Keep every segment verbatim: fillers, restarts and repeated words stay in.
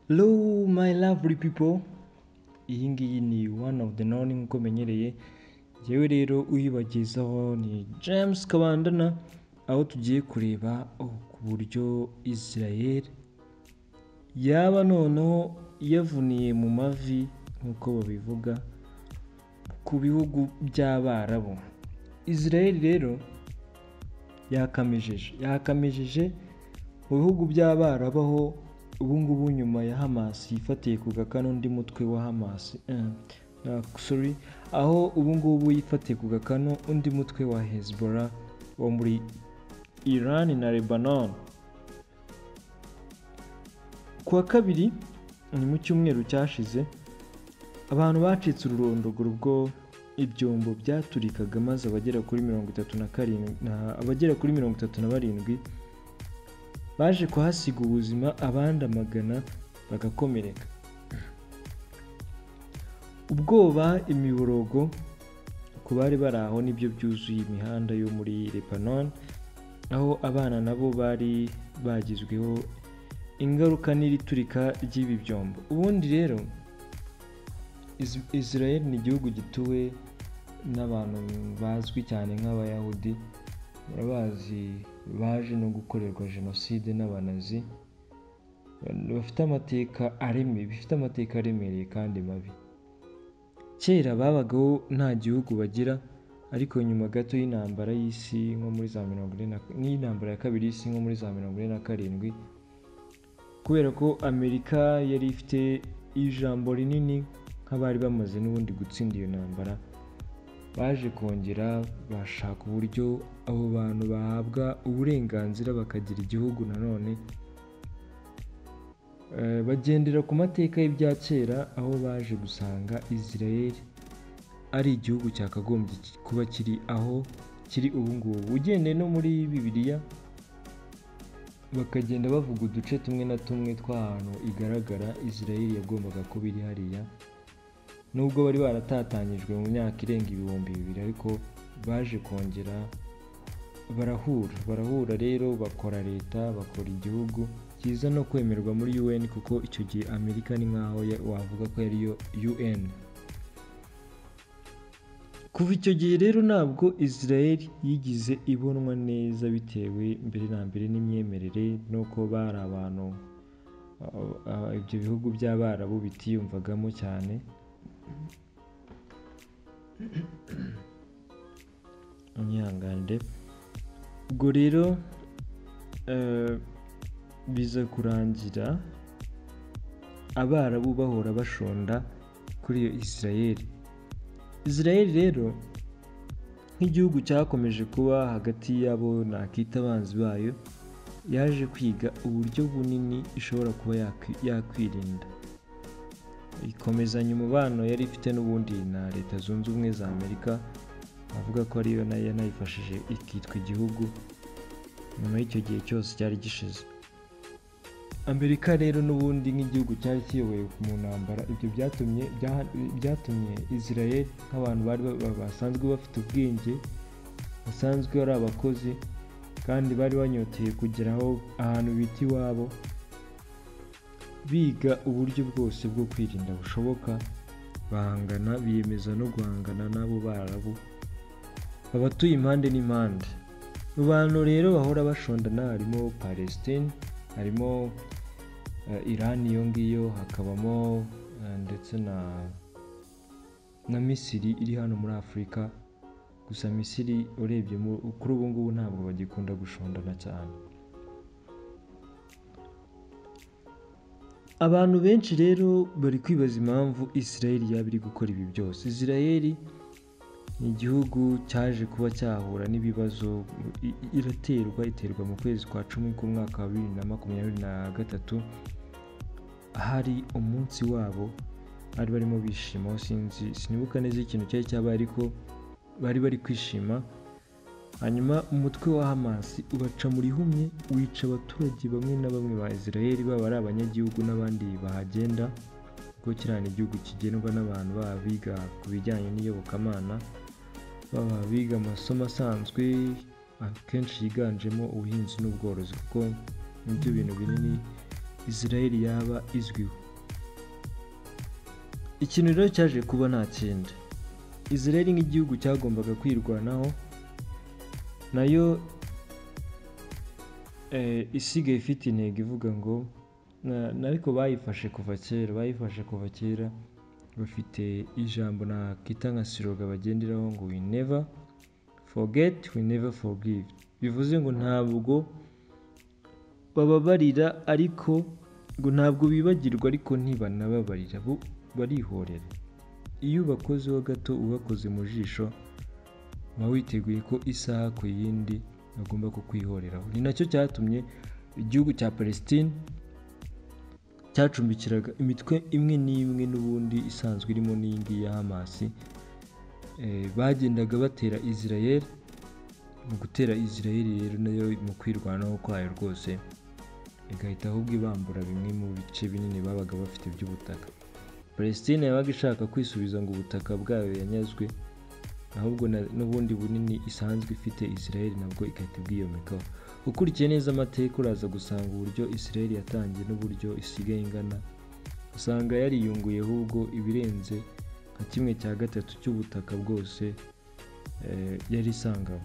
Hello my lovely people, iyi ngiyi ni one of the known nk'uko menyereye. Yewe rero uyibagezaho ni James Kabandana, aho tugiye kureba ku buryo Israel yaba noneho yavuniye mu mavi nk'uko babivuga ku bihugu by'Abarabu. Israel rero yakamejeje yakamejeje mu bihugu by'Abarabu, aho ubu ngubu nyuma ya Hamas yifatiye ku gakano undi mutwe wa Hamas eh, uh, sorry aho ubu ngubu yifatiye ku gakano undi mutwe wa Hezbollah wo muri Iran na Lebanon. Kuwa kabiri ni mu cyumweru cyashize, abantu bacitse ururondogoro ubwo ibyombo byaturikaga maze abagera kuri mirongo itatu na karindwi na abagera kuri mirongo itatu na barindwi baje kuhasiga ubuzima, abandi amagana bagakomereka. Ubwoba, imiborogo ku bari bari aho nibyo byuzuye imihanda yo muri Lebanon, aho abana nabo bari bagizweho ingaruka n'iriturika ry'ibi byombo. Ubundi rero Israel ni igihugu gituwe n'abantu bazwi cyane nk'abayahudi, murabazi baje no gukorerwa jenoside n'abanazi, bafite amateka aremeye bifite amateka aremereye kandi mabi. Kera babagaho nta gihugu bagira, ariko nyuma gato y'intambara y'isi nko muri za mirongo ine n'intambara ya kabiri y'isi nko muri za mirongo ine na karindwi, kubera ko Amerika yari ifite ijambo rinini nk'abari bamaze n'ubundi gutsinda iyo ntambara, baje kongera bashaka uburyo abo bantu bahabwa uburenganzira bakagira igihugu nanone. E, bagendera ku mateka y'ibya kera, aho baje gusanga Israel ari igihugu cyakagombye kuba kiri aho kiri ubu ngubu. Ugendeye no muri Bibiliya bakagenda bavuga uduce tumwe na tumwe tw'ahantu igaragara Israel yagombaga kuba iri hariya, nubwo bari baratatanyijwe mu myaka irenga ibihumbi bibiri, ariko baje kongera barahura barahura rero bakora leta, bakora igihugu kiza no kwemerwa muri U N, kuko icyo gihe Amerika ni nkaho wavuga ko yari yo U N. Kuva icyo gihe rero ntabwo Israel yigize ibonwa neza, bitewe mbere na mbere n'imyemerere nuko bari abantu ibyo bihugu by'Abarabu bitiyumvagamo cyane. Unyangande ubwo rero uh, biza kurangira Abarabu bahora bashonda kuri iyo Israel. Israel rero nk'igihugu cyakomeje kuba hagati yabo nakita abanzi bayo, yaje kwiga uburyo bunini ishobora kuba yakwirinda, ikomezanya umubano yari ifite n'ubundi na Leta Zunze Ubumwe za Amerika, avuga ko ariyo nayo yanayifashije ikitwa igihugu nyuma y'icyo gihe cyose cyari gishize. Amerika rero n'ubundi nk'igihugu cyari kiyoboye mu ntambara, ibyo byatumye byatumye Israel nk'abantu bari basanzwe bafite ubwenge, basanzwe ari abakozi kandi bari banyoteye kugeraho ahantu bita iwabo, biga uburyo bwose bwo kwirinda bushoboka, bahangana biyemeza no guhangana n'abo Barabu babatuye impande n'impande. Mu bantu rero bahora bashondana harimo Palestine, harimo uh, Iran iyo ngiyo, hakabamo uh, ndetse na na Misiri iri hano muri Afurika. Gusa Misiri urebye kuri ubu ngubu ntabwo bagikunda gushondana cyane. Abantu benshi rero bari kwibaza impamvu Israel yaba iri gukora ibi byose. Israel ni igihugu cyaje kuba cyahura n'ibibazo, iraterwa iterwa mu kwezi kwa cumi k'umwaka wa bibiri na makumyabiri na gatatu, hari umunsi wabo bari barimo bishima, sinzi sinibuka neza ikintu cyari cyabaye, ariko bari bari kwishima. Hanyuma umutwe wa Hamas ubaca muri humye, wica abaturage bamwe na bamwe ba Israel, baba ari abanyagihugu n'abandi bahagenda, kuko kirana igihugu kigendwa n'abantu baba biga ku bijyanye n'iyobokamana, baba biga amasomo asanzwe akenshi yiganjemo ubuhinzi n'ubworozi, kuko nibyo bintu binini Israel yaba izwiho. ikintu rero cyaje kuba nta kindi, Israel nk'igihugu cyagombaga kwirwanaho, nayo eh, isigaye ifite intego ivuga ngo na ariko bayifashe kuva kera bayifashe kuva kera bafite ijambo nakita nka siroga bagenderaho ngo we never forget, we never forgive. Bivuze ngo ntabwo bababarira ariko ngo ntabwo bibagirwa ariko ntibanababarira, bo barihorera. Iyo ubakozeho gato ubakoze mu jisho uba witeguye ko isaha ku yindi bagomba kukwihoreraho. Ni nacyo cyatumye igihugu cya Palestine cyacumbikiraga imitwe imwe n'imwe n'ubundi isanzwe irimo n'indi ya Hamas, eh, bagendaga batera Israel. Mu gutera Israel rero nayo mu kwirwanaho kwayo rwose igahita ahubwo ibambura bimwe mu bice binini babaga bafite by'ubutaka. Palestine yabaga ishaka kwisubiza ngo ubutaka bwayo yanyazwe, ahubwo n'ubundi bunini isanzwe ifite Israel nabwo igahita ibwiyomekaho. Ukurikiye neza amateka uraza gusanga uburyo Israel yatangiye n'uburyo isigaye ingana, usanga yariyunguye ahubwo ibirenze nka kimwe cya gatatu cy'ubutaka bwose eh, yari isangaho.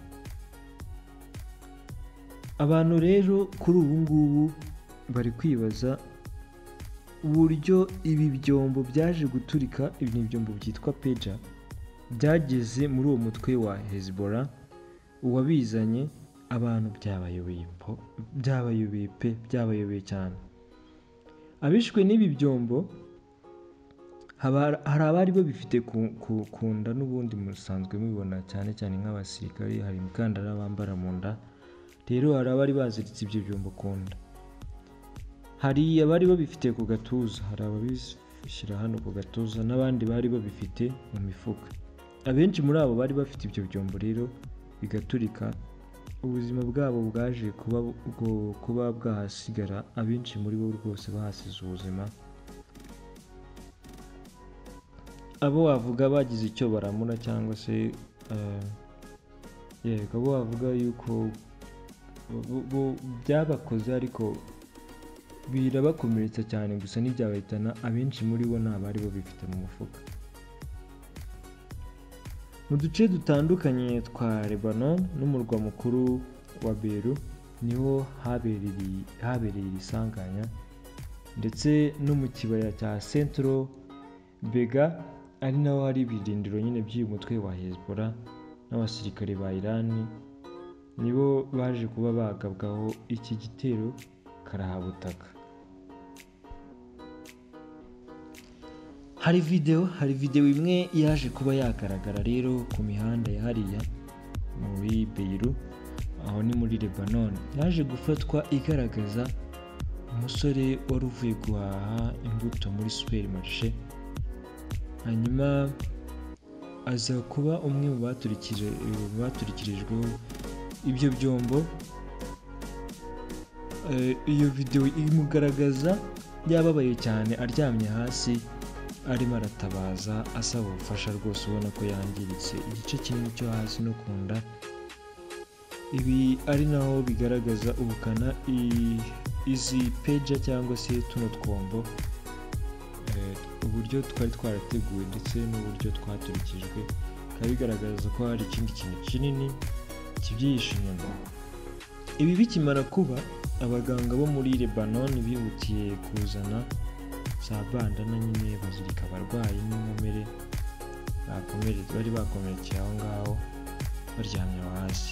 Abantu rero kuri ubu ngubu bari kwibaza uburyo ibi byombo byaje guturika, ibi byombo byitwa peja byageze muri uwo mutwe wa Hezbollah. Uwabizanye abantu byabayobeye po byabayobeye pe byabayobeye cyane. Abishwe n'ibi byombo hari abari babifite ku nda, n'ubundi musanzwe mubibona cyane cyane nk'abasirikare, hari imikandara bambara mu nda. Rero hari abari baziritse ibyo byombo ku nda, hari abari babifite ku gatuza, hari ababishyira hano ku gatuza, n'abandi bari babifite mu mifuka. Abenshi muri abo bari bafite ibyo byombo rero bigaturika, ubuzima bwabo bwaje kuba kuba bwahasigara, abenshi muri bo rwose bahasize ubuzima. Abo wavuga bagize icyo baramura cyangwa se yego abo wavuga yuko byabakoze ariko birabakomeretsa cyane gusa ntibyabahitana, abenshi muri bo nta bari babifite mu mufuka. Mu duce dutandukanye twa Lebanon n'umurwa mukuru wa Beirut niho habereye habereye isanganya, ndetse no mu kibaya cya Central Bega ari naho hari ibirindiro nyine by'uyu mutwe wa Hezbollah n'abasirikare ba Iran, nibo baje kuba bagabwaho iki gitero karahabutaka. Hari video hari video imwe yaje kuba yagaragara rero ku mihanda ya hariya muri Beirut, aho ni muri Lebanon, yaje gufatwa igaragaza umusore wari uvuye guhaha imbuto muri supermarché, hanyuma aza kuba umwe mu baturikije baturikirijweho ibyo byombo. Iyo video imugaragaza yababaye cyane aryamye hasi arimo aratabaza asaba ubufasha, rwose ubona ko yangiritse igice kinini cyo hasi no ku nda. Ibi ari naho bigaragaza ubukana izi peja cyangwa se tuno twombo, uburyo twari twarateguwe ndetse n'uburyo twaturikijwe, bikaba bigaragaza ko hari ikindi kintu kinini kibyihishe inyuma. Ibi bikimara kuba, abaganga bo muri Lebanon bihutiye kuzana za bandana nyine bazirika abarwayi n'inkomere bakomeretse bari bakomerekeye aho ngaho baryamye hasi.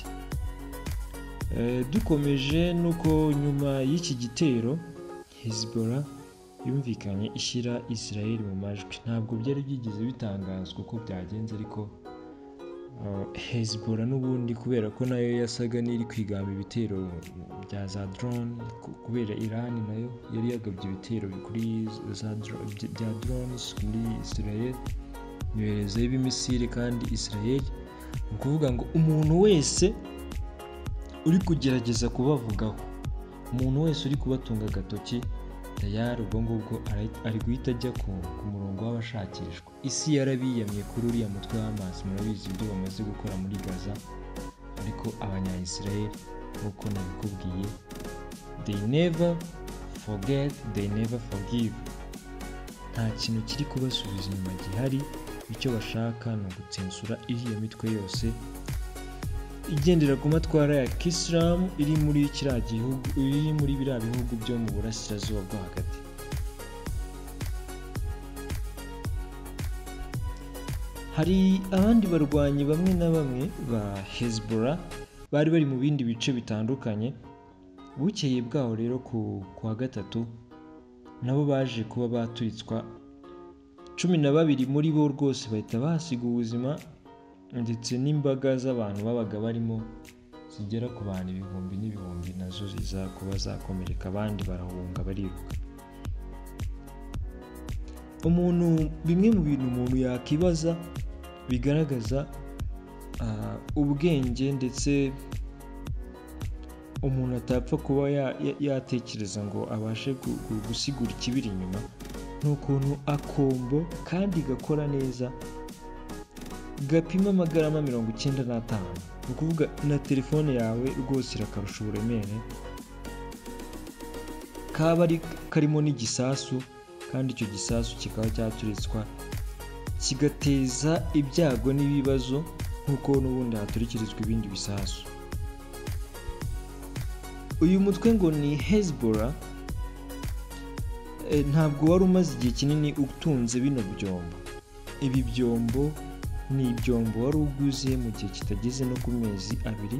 Dukomeje nuko nyuma y'iki gitero Hezbollah yumvikanye ishyira Israel mu majwi. Ntabwo byari byigeze bitangazwa uko byagenze, ariko Hezbollah n'ubundi kubera ko nayo yasaga n'iri kwigamba ibitero bya za drone, kubera Iran nayo yari yagabye ibitero kuri za bya drones kuri Israel, yoherezaho ibimisire. kandi Israel ni ukuvuga ngo umuntu wese uri kugerageza kubavugaho, umuntu wese uri kubatunga agatoki tayari ubwo ngubwo ari guhita ajya ku murongo w'abashakishwa. Isi yarabiyamye kuri uriya mutwe wa Hamas, murabizi ibyo bamaze gukora muri Gaza, ariko abanya-Israel nk'uko nabikubwiye, they never forget, they never forgive. nta kintu kiri kubasubiza inyuma gihari. Icyo bashaka ni ugutsensura iriya mitwe yose igendera ku matwara ya kisilamu iri muri kiriya gihugu, iri muri biriya bihugu byo mu burasirazuba bwo hagati. Hari abandi barwanyi bamwe na bamwe ba Hezbollah bari bari mu bindi bice bitandukanye. Bukeye bwaho rero ku wa gatatu nabo baje kuba baturitswa, cumi na babiri muri bo rwose bahita bahasiga ubuzima, ndetse n'imbaga z'abantu babaga barimo zigera ku bantu ibihumbi n'ibihumbi nazo ziza kuba zakomereka, abandi barahunga bariruka. Umuntu bimwe mu bintu umuntu yakibaza bigaragaza uh, ubwenge ndetse umuntu atapfa kuba yatekereza ya, ya ngo abashe gusigura ikibiri inyuma, n'ukuntu akombo kandi gakora neza gapima amagarama mirongo icyenda n'atanu. Ni ukuvuga na telefone yawe rwose irakarusha uburemere, kaba ari karimo n'igisasu, kandi icyo gisasu kikaba cyaturitswa kigateza ibyago n'ibibazo nk'uko n'ubundi haturikirizwa ibindi bisasu. Uyu mutwe ngo ni Hezbollah, e, ntabwo wari umaze igihe kinini utunze bino byombo. Ibi byombo ni ibyombo wari uguze mu gihe kitageze no ku mezi abiri,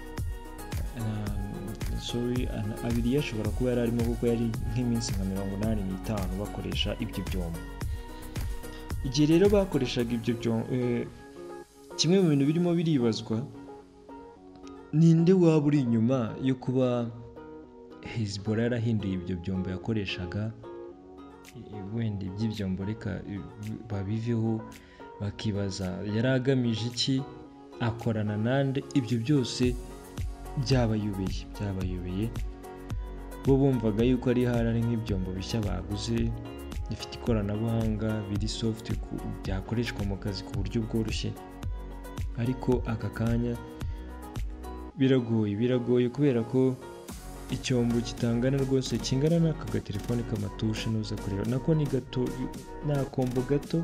uh, sorry uh, abiri yashobora kuba yari arimo kuko yari nk'iminsi nka mirongo inani n'itanu bakoresha ibyo byombo. Igihe rero bakoreshaga ibyo byombo, eh, kimwe mu bintu birimo biribazwa, ninde waba uri inyuma yo kuba Hezbollah yarahinduye ibyo byombo yakoreshaga. Wenda iby'ibyombo reka babiveho, bakibaza yari agamije iki, akorana nande. Ibyo byose byabayobeye byabayobeye bo bumvaga yuko ari hari nk'ibyombo bishya baguze bifite ikoranabuhanga, biri soft, byakoreshwa mu kazi ku buryo bworoshye. Ariko aka kanya biragoye biragoye kubera ko icyombo kitangana rwose kingana n'aka gatelefone k'amatushe nuza kureba, nako ni gato, nakombo gato,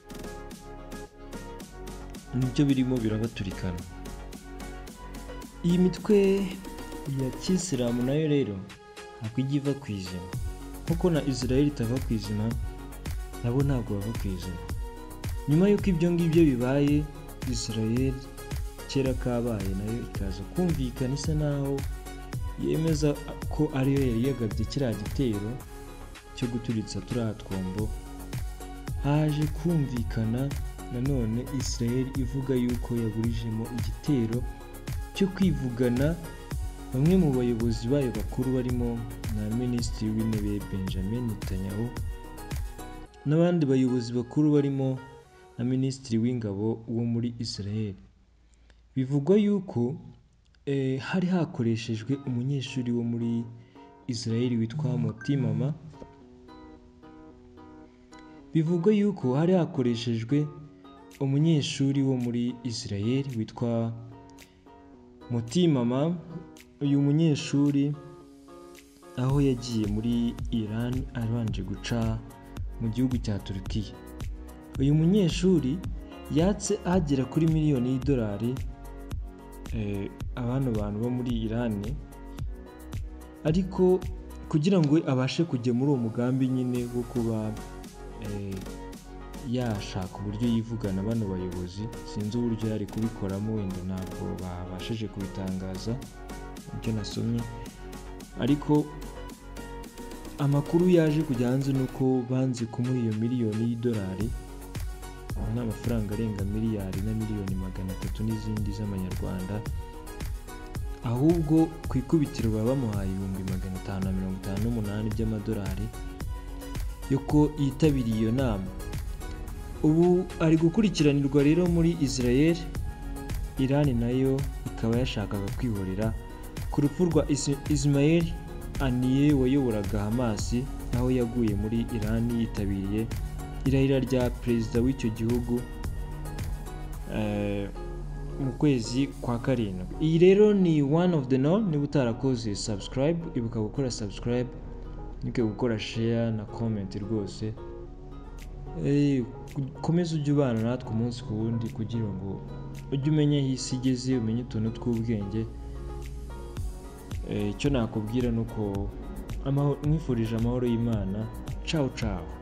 nibyo birimo birabaturikana. Iyi mitwe ya kisilamu nayo rero ntabwo ijya iva ku izima, kuko na Israel itava ku izima, nabo ntabwo bava ku izima. Nyuma y'uko ibyo ngibyo bibaye, Israel kera kabaye nayo ikaza kumvikana isa naho yemeza ko ariyo yari yagabye kiriya gitero cyo guturitsa turiya twombo. Haje kumvikana nanone Israel ivuga yuko yaburijemo igitero cyo kwivugana bamwe mu bayobozi bayo bakuru barimo na Minisitiri w'Intebe Benjamin Netanyahu, n'abandi bayobozi bakuru barimo na Minisitiri w'Ingabo wo muri Israel. Bivugwa yuko eh, hari hakoreshejwe umunyeshuri wo muri Israel witwa Motimama. Bivugwa yuko hari hakoreshejwe umunyeshuri wo muri Israel witwa Motimama. Uyu munyeshuri aho yagiye muri Iran abanje guca mu gihugu cya Turkiya. Uyu munyeshuri yatse agera kuri miliyoni y'idolari eh, abantu bantu bo muri Iran, ariko kugira ngo abashe kujya muri uwo mugambi nyine wo kuba eh, yashaka uburyo yivugana bano bayobozi, sinzi uburyo yari kubikoramo, wenda ntabwo babashije kubitangaza ibyo nasomye, ariko amakuru yaje kujya hanze nuko banze kumuha iyo miliyoni y'idolari, n'amafaranga arenga miliyari na miliyoni magana atatu n'izindi z'amanyarwanda, ahubwo ku ikubitiro baba bamuhaye ibihumbi magana atanu na mirongo itanu n'umunani by'amadolari yuko yitabiriye iyo nama. Ubu ari gukurikiranirwa rero muri Israel. Iran nayo ikaba yashakaga kwihorera ku rupfu rwa Ismail Haniyeh wayoboraga Hamas, aho yaguye muri Iran yitabiriye irahira rya perezida w'icyo gihugu eh, mu kwezi kwa karindwi. Iyi rero ni one of the known. Niba utarakoze subscribe, ibuka gukora subscribe, nike gukora share na comment rwose, Eh, komeza ujye ubana natwe umunsi ku wundi kugira ngo ujye umenya aho isi igeze, umenye utuntu tw'ubwenge. Eh, icyo nakubwira ni uko mwifurije amahoro y'Imana. Ciao ciao.